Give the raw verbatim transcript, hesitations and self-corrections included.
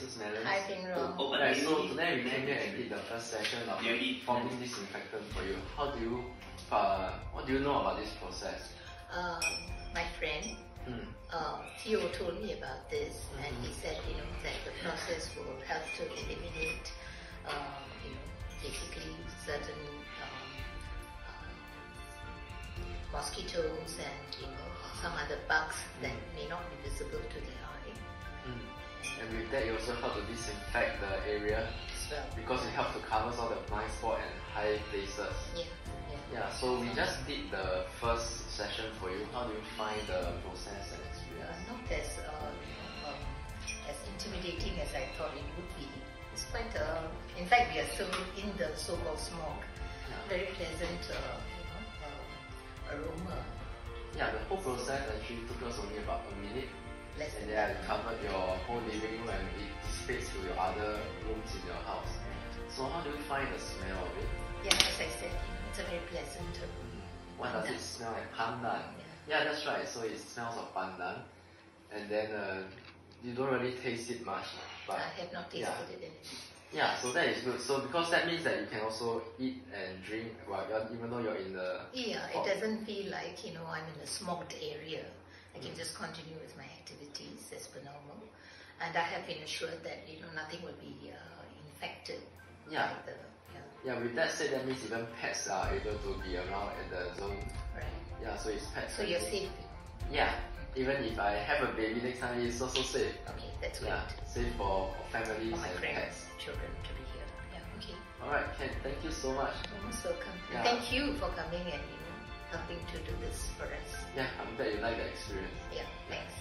Melons. Hi, Pinro. Oh, but Right, you so need- today we came here and did the first session of You need- fogging disinfectant for you. How do you, uh, what do you know about this process? Um, my friend, Hmm. uh, Theo told me about this, Mm-hmm. and he said, you know, that the process will help to eliminate, um, you know, basically certain um, uh, mosquitoes and, you know, some other bugs that may not be visible to the eye Hmm. And with that, you also help to disinfect the area as well. because it helps to cover all the blind spot and high places. Yeah, yeah. Yeah, so we just did the first session for you. How do you find the process and Uh, experience? not as uh, you know, um, as intimidating as I thought it would be. It's quite, uh, in fact, we are still in the so-called smog. Yeah. Very pleasant, uh, you know, uh, aroma. Yeah, the whole process actually took us only about a minute. Less And than then I covered your whole living room and it dissipates to your other rooms in your house. So how do you find the smell of it? Yeah, as I said, you know, it's a very pleasant aroma. What does it smell like? Pandan. Yeah. Yeah, that's right. So it smells of pandan. And then uh, you don't really taste it much. But I have not tasted yeah. it in Yeah, so that is good. So because that means that you can also eat and drink while you're, even though you're in the Yeah, it fog. doesn't feel like, you know, I'm in a smogged area. I can just continue with my activities as per normal. And I have been assured that, you know, nothing will be uh, infected. Yeah. By the, yeah. Yeah, with that said, that means even pets are able to be around at the zone. Right. Yeah, so it's pet So you're friendly. safe. Yeah, even if I have a baby next time, it's also safe. Okay, that's great. Yeah, safe for, for families For my and friends, pets. children to be here. Yeah, okay. Alright, Ken, thank you so much. You're most welcome. Yeah. And thank you for coming and, you know, helping to do this for us. Yeah, I'm glad you like the experience. Yeah, thanks.